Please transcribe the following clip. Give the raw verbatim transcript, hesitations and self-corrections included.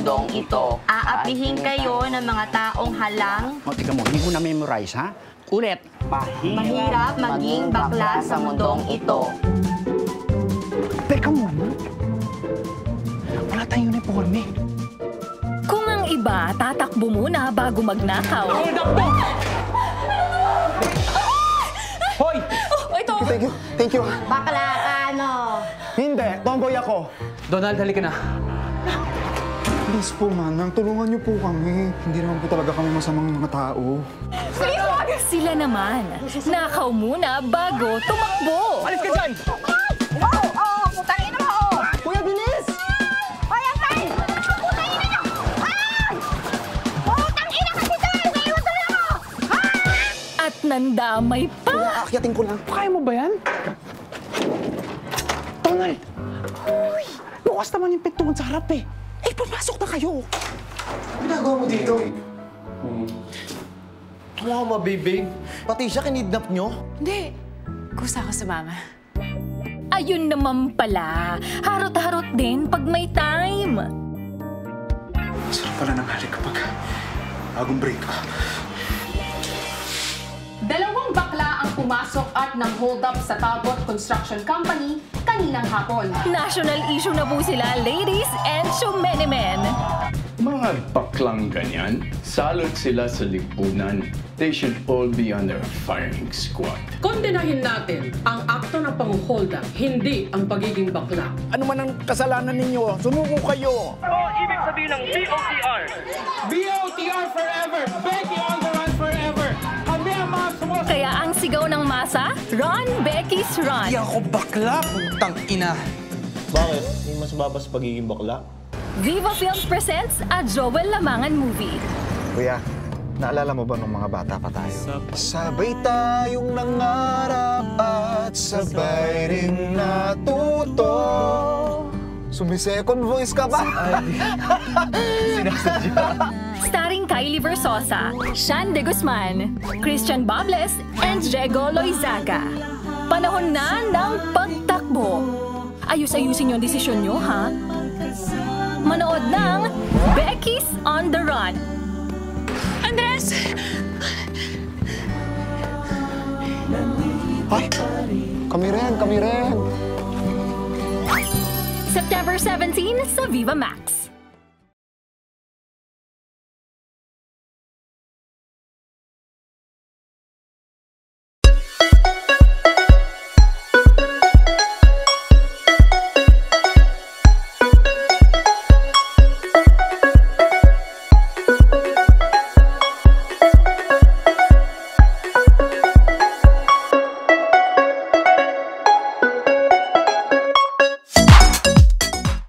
mundong ito. Aapihin kayo ng mga taong halang. O, tika mo, hindi ko na-memorize, ha? Ulit. Mahirap maging bakla sa mundong ito. Teka muna. Wala tayong uniforme. Kung ang iba, tatakbo muna bago magnakaw. Hold up po! Hoy! Oh, ito! Thank you, thank you. Bakla ka, no? Hindi, tomboy ako. Donald, halika na. Please po, manang, tulungan niyo po kami. Hindi naman po talaga kami masamang mga tao. Sila naman, nakaw muna bago tumakbo. Alis ka dyan! Oo, oo, putang ina mo, oo! Kuya, bilis! Hoy, Antay! Putang ina nyo! Ah! Putang ina kasi tayo! Naiwan tuloy ako! At nandamay pa. Kuya, akyatin ko lang. Kaya mo ba yan? Donald! Uy, bukas naman yung pintuan sa harap eh. Eh, pumasok na kayo. Ano ginagawa mo dito? Mukha mabibig. Pati siya kinidnap nyo? Hindi. Kusa ako sa mama. Ayun naman pala, harot-harot din pag may time. Sarap pala ng halik kapag bagong break up. Dalawang bakla ang pumasok at nang hold up sa Talbot Construction Company kaninang hapon. National issue na po sila, ladies and men. Mga baklang ganyan, salot sila sa lipunan. They should all be under a firing squad. Kondenahin natin ang akto ng pang-hold up, hindi ang pagiging bakla. Ano man ang kasalanan ninyo, sumuko kayo. Ano ang ibig sabihin ng B O T R? B O T R forever! Becky on the run forever! Kami ang mga sumusunod! Kaya ang sigaw ng masa, Run, Becky's Run. Di ako bakla, putang ina. Bakit? Hindi mas babas pagiging bakla? Viva Films presents a Joel Lamangan movie. Kuya, naalala mo ba nung mga bata pa tayo? Sabay tayong nangarap at sabay rin natuto. Sumisecond voice ka ba? Sinasadya. Starring Kylie Versosa, Sean De Guzman, Christian Bables, and Diego Loizaga. Panahon na ng pagtakbo. Ayus-ayusin yung desisyon nyo, ha? Manood ng Becky's on the Run. Andres! Ay, kami rin, kami rin. September seventeenth sa Viva Max.